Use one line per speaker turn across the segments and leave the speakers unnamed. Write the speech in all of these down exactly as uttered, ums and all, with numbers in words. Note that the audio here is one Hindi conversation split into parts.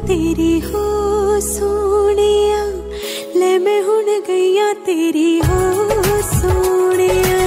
तेरी हो सोनिया, ले मैं हुण गईया तेरी हो सोनिया।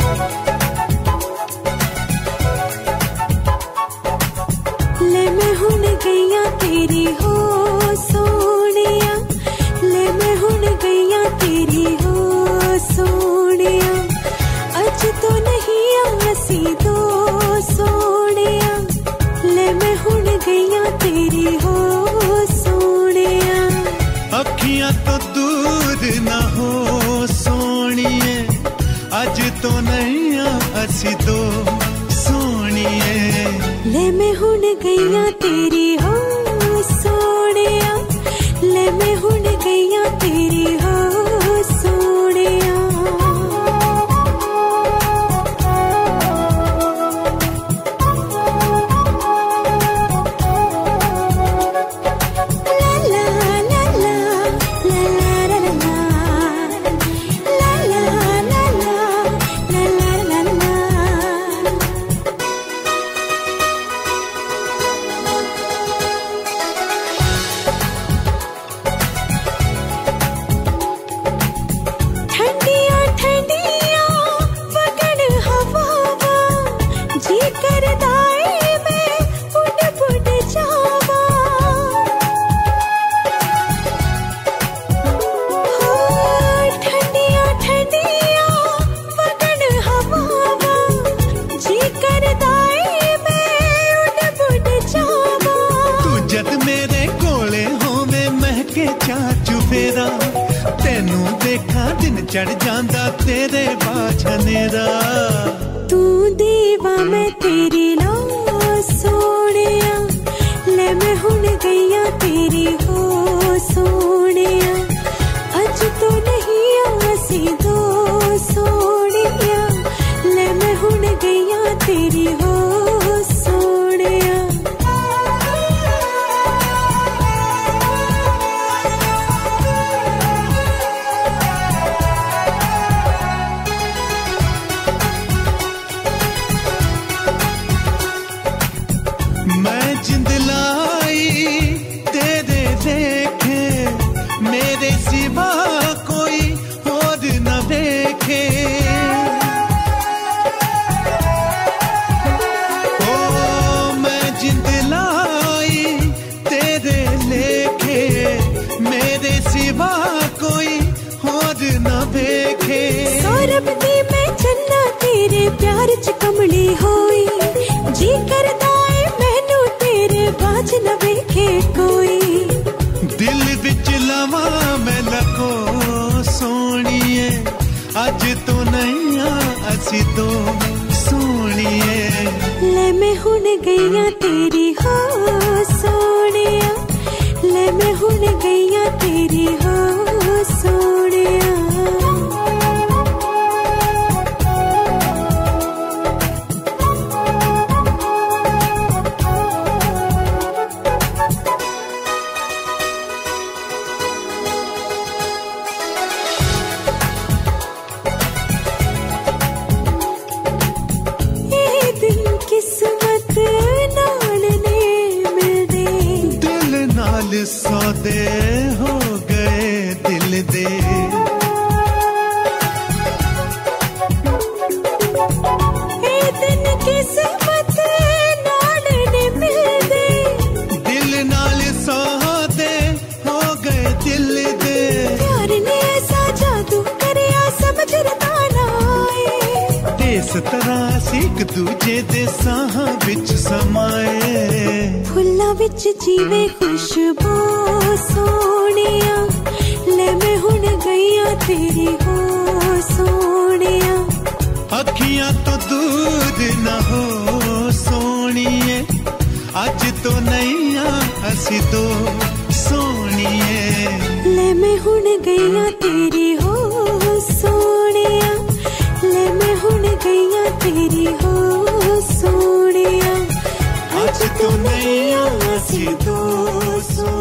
ले मैं हुण गईया तेरी हो सोनिया, ले मैं हुण गईया तेरी हो सोनिया। अज तो नहीं आसी दो सोनिया, ले मैं हुण गईया तेरी हो सोनिया।
अखियां तो दूर ना हो सोनिए, अज तो नहीं असी दो सोनिए।
ले मैं हुण गईया तेरी हो सोनिया, ले मैं हुण गईया तेरी हो सोनिया।
चढ़ जांदा तेरे बाछने दा।
तू दीवा मैं तेरी लो सोनिया, ले मैं हुण गईया तेरी हो सोनिया। अज तो नहीं आसी दो सोनिया, ले मैं हुण गईया तेरी हो सोनिया।
मैं जिंद लाई तेरे देखे, मेरे सिवा कोई और न देखे। ओ मैं जिंद लाई तेरे लेखे, मेरे सिवा कोई और न देखे।
सौरभ दी मैं चन्ना तेरे प्यार च कमली होई, जी करदा बाज न वेखे कोई।
दिल विच लवा मैं लखो सोनिए, अज तो नहीं असी दो सोनिए।
ले मैं हुण गईया तेरी हो सोनिया, ले मैं हुण गईया तेरी हो सोनिया।
सौदे हो गए दिल दे।
ए दिन किस्मत नाल ने मिलदे,
दिल नाल सौदे हो गए दिल दे।
प्यार ने ऐसा जादू करया समझ रता ना आए,
इस तरह सीख दूजे दे साहां विच समाए।
फुल्लां विच जीवे खुशबू सोनिया, ले मैं हुण गईया तेरी हो सोनिया।
अखियां तो दूर न हो सोनिए, अज तो नहीं असी दो सोनिए।
ले मैं हुण गईया तेरी हो सोनिया, ले मैं हुण गईया तेरी हो सोनिया। अज तो नहीं असी दो सोनिया।